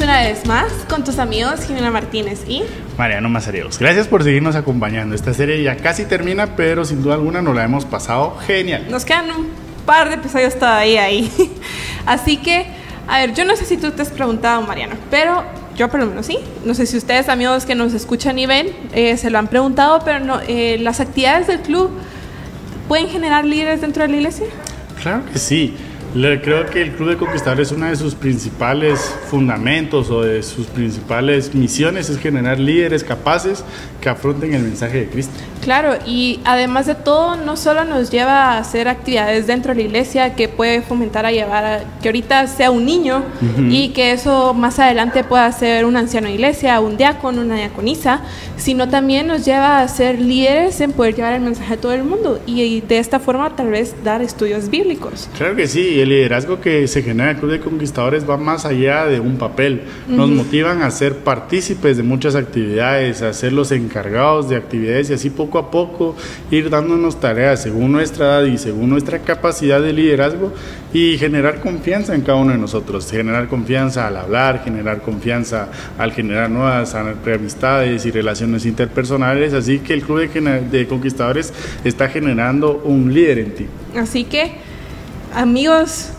una vez más con tus amigos Jimena Martínez y Mariano Mazariegos. Gracias por seguirnos acompañando. Esta serie ya casi termina, pero sin duda alguna nos la hemos pasado genial. Nos quedan un par de episodios todavía ahí. Así que, a ver, yo no sé si tú te has preguntado, Mariano, pero yo por lo menos sí. No sé si ustedes, amigos que nos escuchan y ven, se lo han preguntado, pero no, ¿las actividades del club pueden generar líderes dentro de la iglesia? Claro que sí. Creo que el Club de Conquistadores, una de sus principales fundamentos o de sus principales misiones es generar líderes capaces que afronten el mensaje de Cristo. Claro, y además de todo, no solo nos lleva a hacer actividades dentro de la iglesia que puede fomentar a llevar a que ahorita sea un niño y que eso más adelante pueda ser un anciano de iglesia, un diácono, una diaconisa, sino también nos lleva a ser líderes en poder llevar el mensaje a todo el mundo y de esta forma tal vez dar estudios bíblicos. Claro que sí. El liderazgo que se genera en el Club de Conquistadores va más allá de un papel. Nos motivan a ser partícipes de muchas actividades, a ser los encargados de actividades y así poco a poco ir dándonos tareas según nuestra edad y según nuestra capacidad de liderazgo y generar confianza en cada uno de nosotros, generar confianza al hablar, generar confianza al generar nuevas amistades y relaciones interpersonales. Así que el Club de Conquistadores está generando un líder en ti. Así que, amigos,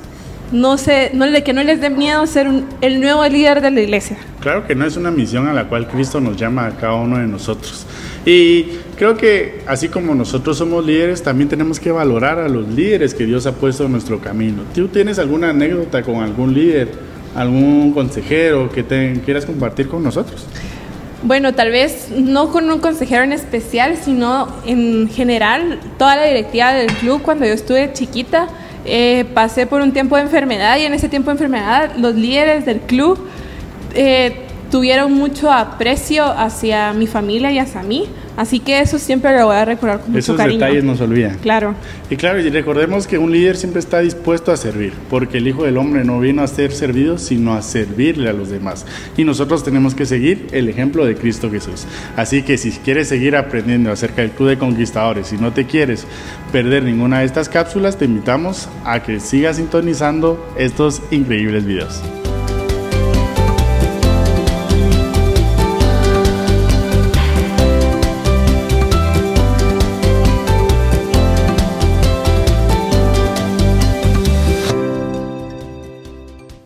que no les dé miedo ser el nuevo líder de la iglesia. Claro que no, es una misión a la cual Cristo nos llama a cada uno de nosotros. Y creo que así como nosotros somos líderes, también tenemos que valorar a los líderes que Dios ha puesto en nuestro camino. ¿Tú tienes alguna anécdota con algún líder, algún consejero que te quieras compartir con nosotros? Bueno, tal vez no con un consejero en especial, sino en general, toda la directiva del club. Cuando yo estuve chiquita, pasé por un tiempo de enfermedad y en ese tiempo de enfermedad los líderes del club tuvieron mucho aprecio hacia mi familia y hacia mí, así que eso siempre lo voy a recordar con mucho cariño. Esos detalles no se olvidan. Claro. Y claro, y recordemos que un líder siempre está dispuesto a servir, porque el Hijo del Hombre no vino a ser servido, sino a servirle a los demás. Y nosotros tenemos que seguir el ejemplo de Cristo Jesús. Así que si quieres seguir aprendiendo acerca del Club de Conquistadores y no te quieres perder ninguna de estas cápsulas, te invitamos a que sigas sintonizando estos increíbles videos.